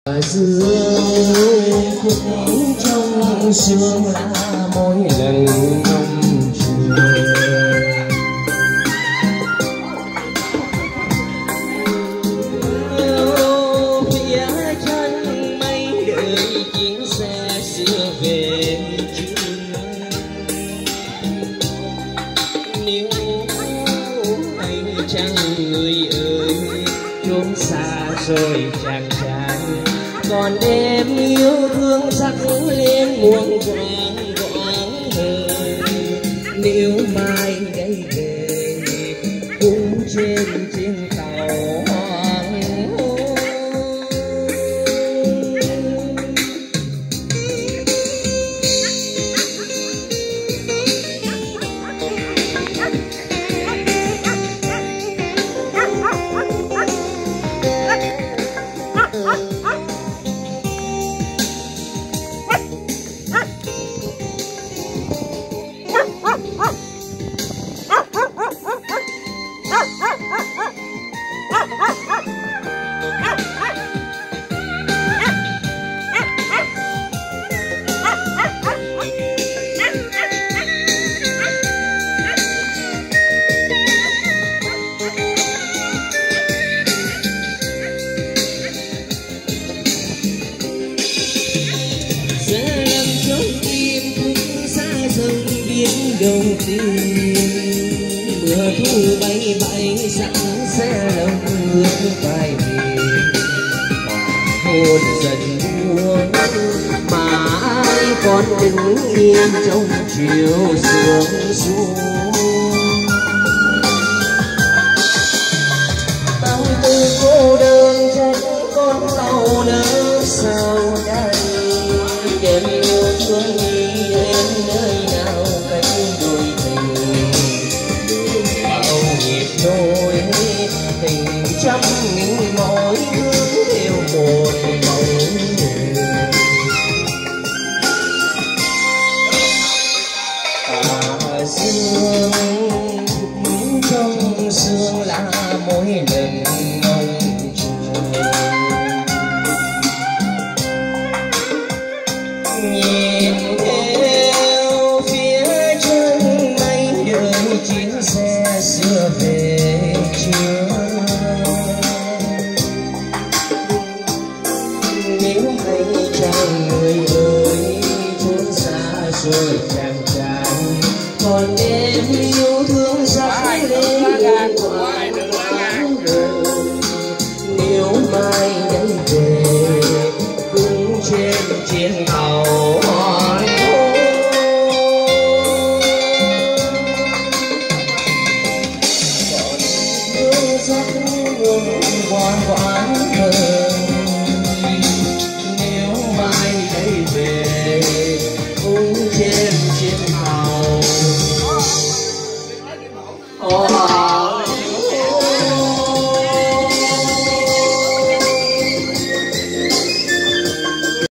dương khúc trong sương lá mỗi lần ngông trường phía chân mây đợi chuyến xe xưa về chưa. Nếu anh chăng người ơi chốn xa rồi chàng trai, còn đêm yêu thương sắc lên muôn quang quang hơi. Nếu mai đây về cũng trên chiếc tàu hoàng hôn. Đầu tiên mưa thu bay bay sẵn xe lòng ướt vai về hoàng hôn dần buông mà ai còn đứng yên trong chiều sương xuống. Tâm tư cô đơn chân con tàu nỡ sao đây đêm yêu thương đi đến nơi nào đôi tình bao nhịp đôi tình trăm nghìn mỗi hướng theo một bóng người. Dương trong sương lá mỗi lần ngông trường nhìn theo phía chân mây đợi chuyến xe xưa về chưa. Nếu hay chàng người ơi chốn xa rồi chàng trai, còn em yêu thương sắc lên muôn quang đời. Nếu mai đây về cũng trên chuyến tàu hoàng hôn. Còn yêu giấc muôn quang quang đời. Nếu mai đây về cũng trên chuyến tàu.